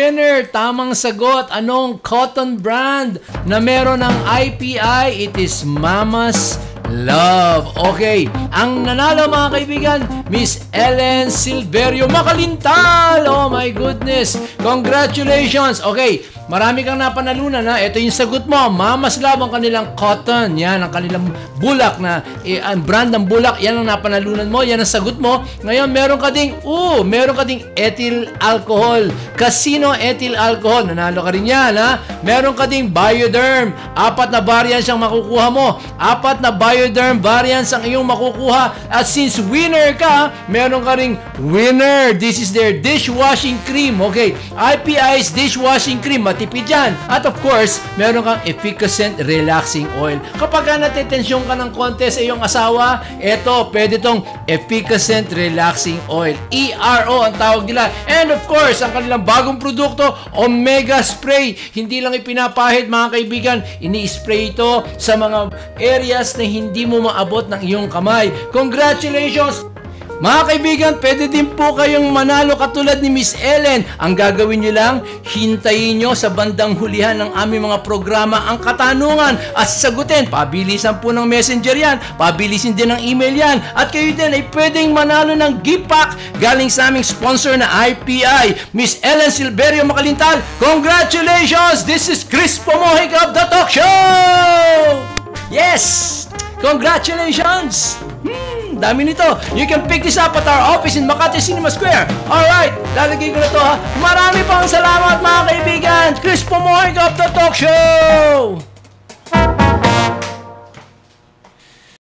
winner. Tamang sagot. Anong cotton brand na meron ng IPI? It is Mama's Love. Okay. Ang nanalo mga kaibigan, Miss Ellen Silverio-Macalintal. Oh my goodness. Congratulations. Okay. Marami kang napanalunan na. Ito yung sagot mo. Mama's Love ang kanilang cotton. Yan ang kanilang bulak na ang brand ng bulak. Yan ang napanalunan mo. Yan ang sagot mo. Ngayon meron ka ding ethyl alcohol. Casino ethyl alcohol. Nanalo ka rin yan, ha? Meron ka ding Bioderm. 4 na variants ang makukuha mo. 4 na Bioderm variants ang iyong makukuha. At since winner ka, meron ka ring winner. This is their dishwashing cream. Okay. IPI's dishwashing cream. Matipid yan. At of course, meron kang efficacent relaxing oil. Kapag natitensyon ka ng konti sa iyong asawa, eto, pwede tong efficacent relaxing oil. ERO ang tawag nila. And of course, ang kanilang bagong produkto, Omega Spray. Hindi lang ipinapahid mga kaibigan, ini-spray ito sa mga areas na hindi mo maabot ng iyong kamay. Congratulations! Mga kaibigan, pwede din po kayong manalo katulad ni Miss Ellen. Ang gagawin nyo lang, hintayin nyo sa bandang hulihan ng aming mga programa ang katanungan at sagutin. Pabilisan po ng messenger yan, pabilisin din ng email yan. At kayo din ay pwedeng manalo ng gift pack galing sa aming sponsor na IPI, Miss Ellen Silverio-Macalintal. Congratulations! This is Chris Pomojica of The Talk Show! Yes! Congratulations! Dami nito. You can pick this up at our office in Makati Cinema Square. Alright, lalagay ko na to, ha. Marami pang salamat mga kaibigan. Chris Pomojica of The Talk Show!